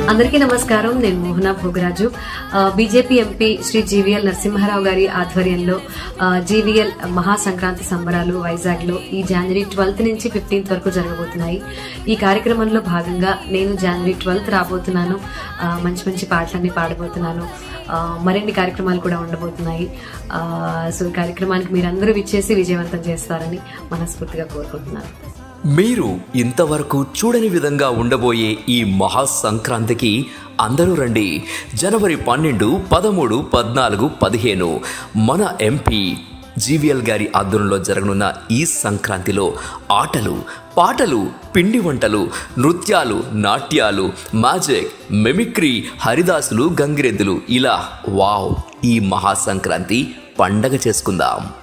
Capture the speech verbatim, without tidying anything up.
అందరికీ నమస్కారం. నేను Mohana Bhogaraju. BJP MP Shri GVL Narasimha Rao గారి ఆధ్వర్యంలో జీవీఎల్ మహాసంక్రాంతి సంబరాలు వైజాగ్ లో ఈ జనవరి ట్వెల్త్ నుంచి ఫిఫ్టీన్త్ వరకు జరగబోతున్నాయి. ఈ కార్యక్రమంలో భాగంగా నేను జనవరి ట్వెల్త్ రాబోతున్నాను. మంచి మంచి పాటలన్నీ పాడబోతున్నాను. మరిన్ని కార్యక్రమాలు కూడా ఉండబోతున్నాయి. సో ఈ కార్యక్రమానికి మీరందరూ విచ్చేసి విజయవంతం చేస్తారని మనస్ఫూర్తిగా కోరుకుంటున్నాను. మీరు ఇంతవరకు చూడని విధంగా ఉండబోయే ఈ మహా సంక్రాంతికి అందరూ రండి. జనవరి పన్నెండు పదమూడు పద్నాలుగు పదిహేను మన ఎంపీ జీవీఎల్ గారి ఆధ్వర్యంలో జరగనున్న ఈ సంక్రాంతిలో ఆటలు పాటలు పిండి వంటలు నృత్యాలు నాట్యాలు మ్యాజిక్ మిమిక్రీ హరిదాసులు గంగిరెద్దులు ఇలా వావ్ ఈ మహా సంక్రాంతి పండగ చేసుకుందాం.